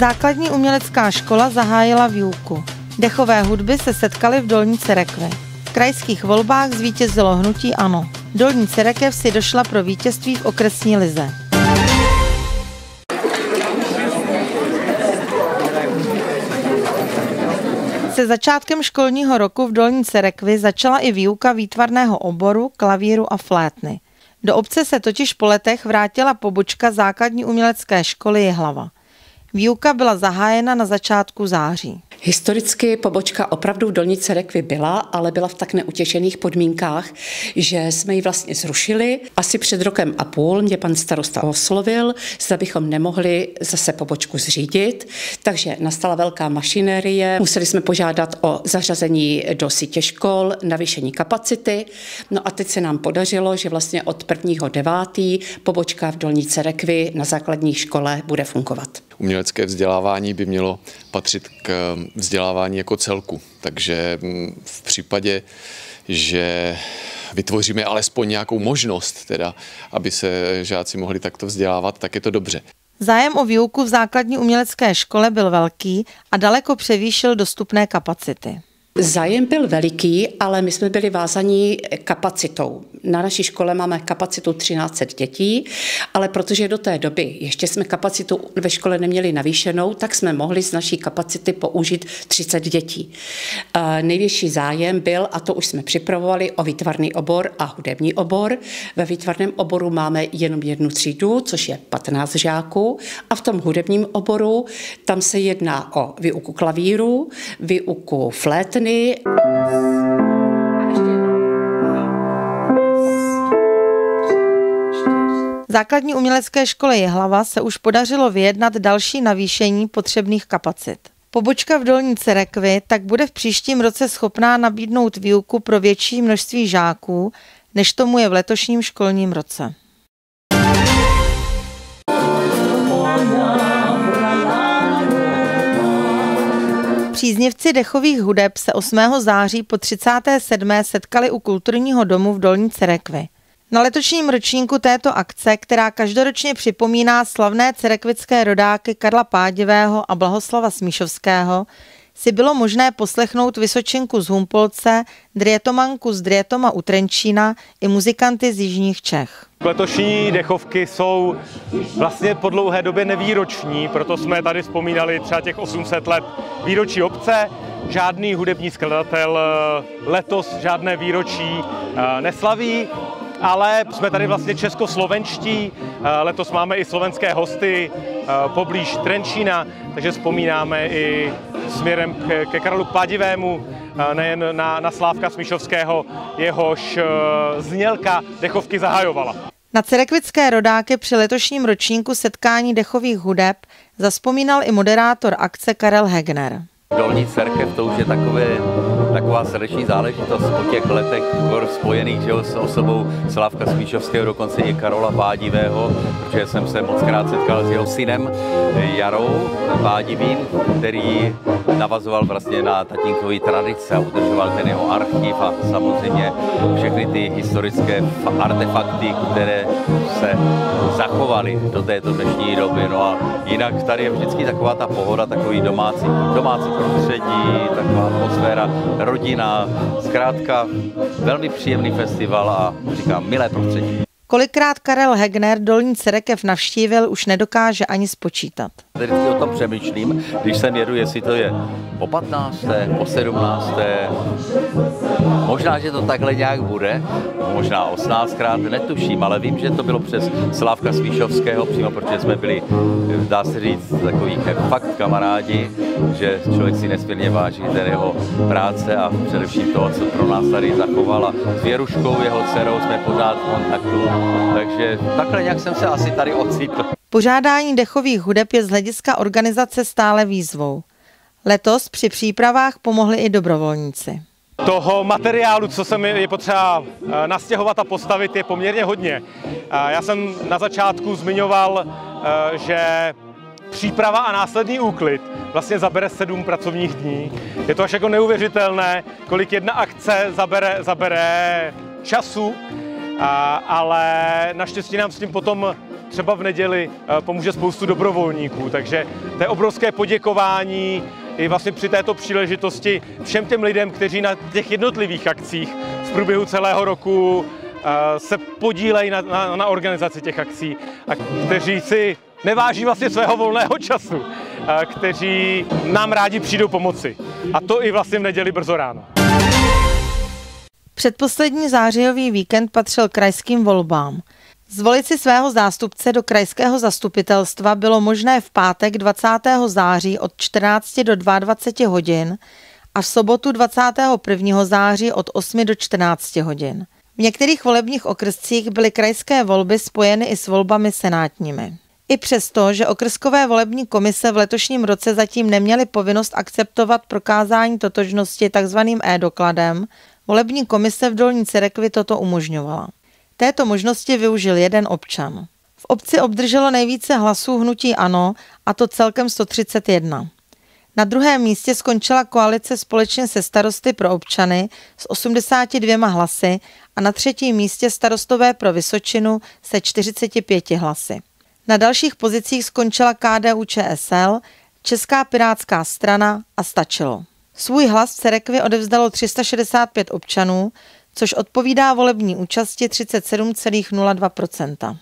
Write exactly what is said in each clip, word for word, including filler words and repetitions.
Základní umělecká škola zahájila výuku. Dechové hudby se setkaly v Dolní Cerekvi. V krajských volbách zvítězilo hnutí ANO. Dolní Cerekev si došla pro vítězství v okresní lize. Se začátkem školního roku v Dolní Cerekvi začala i výuka výtvarného oboru, klavíru a flétny. Do obce se totiž po letech vrátila pobočka Základní umělecké školy Jihlava. Výuka byla zahájena na začátku září. Historicky pobočka opravdu v Dolní Cerekvi byla, ale byla v tak neutěšených podmínkách, že jsme ji vlastně zrušili. Asi před rokem a půl mě pan starosta oslovil, zda bychom nemohli zase pobočku zřídit, takže nastala velká mašinérie. Museli jsme požádat o zařazení do sítě škol, navýšení kapacity. No a teď se nám podařilo, že vlastně od prvního devátého pobočka v Dolní Cerekvi na základní škole bude fungovat. Umělecké vzdělávání by mělo patřit k vzdělávání jako celku, takže v případě, že vytvoříme alespoň nějakou možnost, teda, aby se žáci mohli takto vzdělávat, tak je to dobře. Zájem o výuku v základní umělecké škole byl velký a daleko převýšil dostupné kapacity. Zájem byl veliký, ale my jsme byli vázaní kapacitou. Na naší škole máme kapacitu třináct set dětí, ale protože do té doby ještě jsme kapacitu ve škole neměli navýšenou, tak jsme mohli z naší kapacity použít třicet dětí. Největší zájem byl, a to už jsme připravovali, o výtvarný obor a hudební obor. Ve výtvarném oboru máme jenom jednu třídu, což je patnáct žáků, a v tom hudebním oboru tam se jedná o výuku klavíru, výuku flétny. Základní umělecké školy Jihlava se už podařilo vyjednat další navýšení potřebných kapacit. Pobočka v Dolní Cerekvi tak bude v příštím roce schopná nabídnout výuku pro větší množství žáků, než tomu je v letošním školním roce. Příznivci dechových hudeb se osmého září po třicáté sedmé setkali u kulturního domu v Dolní Cerekvi. Na letošním ročníku této akce, která každoročně připomíná slavné cerekvické rodáky Karla Pádivého a Blahoslava Smíšovského, si bylo možné poslechnout Vysočinku z Humpolce, Drietomanku z Drietoma u Trenčína i muzikanty z jižních Čech. Letošní dechovky jsou vlastně po dlouhé době nevýroční, proto jsme tady vzpomínali třeba těch osm set let výročí obce. Žádný hudební skladatel letos žádné výročí neslaví, ale jsme tady vlastně českoslovenští, letos máme i slovenské hosty poblíž Trenčína, takže vzpomínáme i směrem ke Karlu Pádivému, nejen na, na Slávka Smíšovského, jehož znělka dechovky zahajovala. Na cerekvické rodáky při letošním ročníku setkání dechových hudeb zavzpomínal i moderátor akce Karel Hegner. Dolní Cerekev, to už je takové, taková srdeční záležitost po těch letech spojených, že, s osobou Slávka Smíšovského, dokonce i Karola Pádivého, protože jsem se moc krát setkal s jeho synem Jarou Pádivým, který navazoval vlastně na tatínkový tradice a udržoval ten jeho archiv a samozřejmě všechny ty historické artefakty, které se zachovaly do této dnešní doby. No a jinak tady je vždycky taková ta pohoda, takový domácí, domácí prostředí, taková atmosféra, rodina, zkrátka velmi příjemný festival a říkám, milé prostředí. Kolikrát Karel Hegner Dolní Cerekev navštívil, už nedokáže ani spočítat. Vždycky o tom přemýšlím, když sem jedu, jestli to je po patnácté, po sedmnácté. Možná, že to takhle nějak bude, možná osmnáctkrát, netuším, ale vím, že to bylo přes Slávka Smíšovského, přímo protože jsme byli, dá se říct, takový fakt kamarádi, že člověk si nesmírně váží ten jeho práce a především toho, co pro nás tady zachoval. A s Věruškou, jeho dcerou, jsme pořád v kontaktu, takže takhle nějak jsem se asi tady ocitl. Pořádání dechových hudeb je z hlediska organizace stále výzvou. Letos při přípravách pomohli i dobrovolníci. Toho materiálu, co se mi je potřeba nastěhovat a postavit, je poměrně hodně. Já jsem na začátku zmiňoval, že příprava a následný úklid vlastně zabere sedm pracovních dní. Je to až jako neuvěřitelné, kolik jedna akce zabere, zabere času, ale naštěstí nám s tím potom třeba v neděli pomůže spoustu dobrovolníků, takže to je obrovské poděkování i vlastně při této příležitosti všem těm lidem, kteří na těch jednotlivých akcích v průběhu celého roku se podílejí na, na, na organizaci těch akcí a kteří si neváží vlastně svého volného času, kteří nám rádi přijdou pomoci. A to i vlastně v neděli brzo ráno. Předposlední zářijový víkend patřil krajským volbám. Zvolit si svého zástupce do krajského zastupitelstva bylo možné v pátek dvacátého září od čtrnácti do dvaceti dvou hodin a v sobotu dvacátého prvního září od osmi do čtrnácti hodin. V některých volebních okrscích byly krajské volby spojeny i s volbami senátními. I přesto, že okrskové volební komise v letošním roce zatím neměly povinnost akceptovat prokázání totožnosti tzv. e-dokladem, volební komise v Dolní Cerekvi toto umožňovala. Této možnosti využil jeden občan. V obci obdrželo nejvíce hlasů hnutí ANO, a to celkem sto třicet jedna. Na druhém místě skončila koalice společně se Starosty pro občany s osmdesáti dvěma hlasy a na třetím místě Starostové pro Vysočinu se čtyřiceti pěti hlasy. Na dalších pozicích skončila K D U Č S L, Česká pirátská strana a Stačilo. Svůj hlas v Cerekvi odevzdalo tři sta šedesát pět občanů, což odpovídá volební účasti třicet sedm celá nula dva procenta.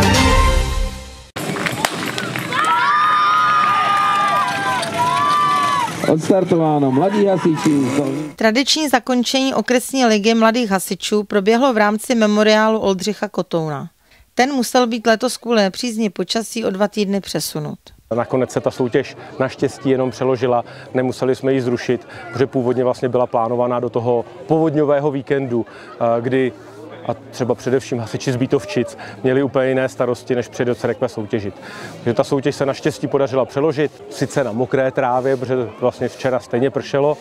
Odstartováno Mladí hasiči. Tradiční zakončení okresní ligy Mladých hasičů proběhlo v rámci memoriálu Oldřicha Kotouna. Ten musel být letos kvůli nepřízni počasí o dva týdny přesunut. Nakonec se ta soutěž naštěstí jenom přeložila, nemuseli jsme ji zrušit, protože původně vlastně byla plánovaná do toho povodňového víkendu, kdy a třeba především hasiči z Bítovčic měli úplně jiné starosti, než přijet do Cerekve soutěžit. Takže ta soutěž se naštěstí podařila přeložit, sice na mokré trávě, protože vlastně včera stejně pršelo,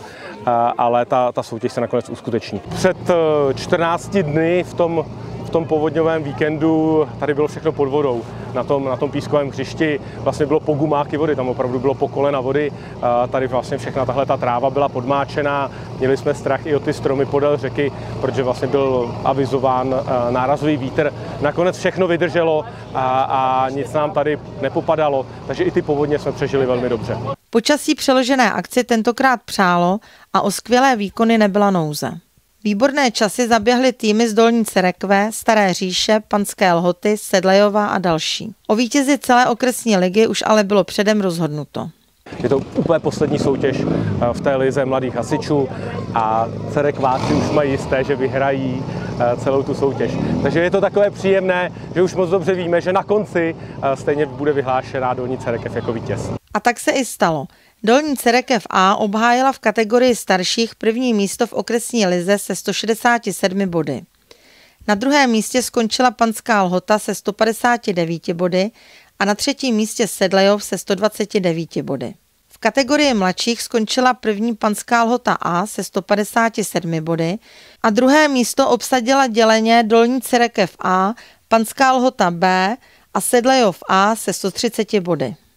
ale ta, ta soutěž se nakonec uskuteční. Před čtrnácti dny v tom V tom povodňovém víkendu tady bylo všechno pod vodou. Na tom, na tom pískovém hřišti vlastně bylo po gumáky vody, tam opravdu bylo po kolena vody. Tady vlastně všechna tahle ta tráva byla podmáčená, měli jsme strach i o ty stromy podél řeky, protože vlastně byl avizován nárazový vítr. Nakonec všechno vydrželo a, a nic nám tady nepopadalo, takže i ty povodně jsme přežili velmi dobře. Počasí přeložené akci tentokrát přálo a o skvělé výkony nebyla nouze. Výborné časy zaběhly týmy z Dolní Cerekve, Staré Říše, Panské Lhoty, Sedlejova a další. O vítězi celé okresní ligy už ale bylo předem rozhodnuto. Je to úplně poslední soutěž v té lize Mladých hasičů a Cerekváci už mají jisté, že vyhrají celou tu soutěž. Takže je to takové příjemné, že už moc dobře víme, že na konci stejně bude vyhlášená Dolní Cerekev jako vítěz. A tak se i stalo. Dolní Cerekev A obhájila v kategorii starších první místo v okresní lize se sto šedesáti sedmi body. Na druhém místě skončila Panská Lhota se sto padesáti devíti body a na třetím místě Sedlejov se sto dvaceti devíti body. V kategorii mladších skončila první Panská Lhota A se sto padesáti sedmi body a druhé místo obsadila děleně Dolní Cerekev A, Panská Lhota B a Sedlejov A se sto třiceti body.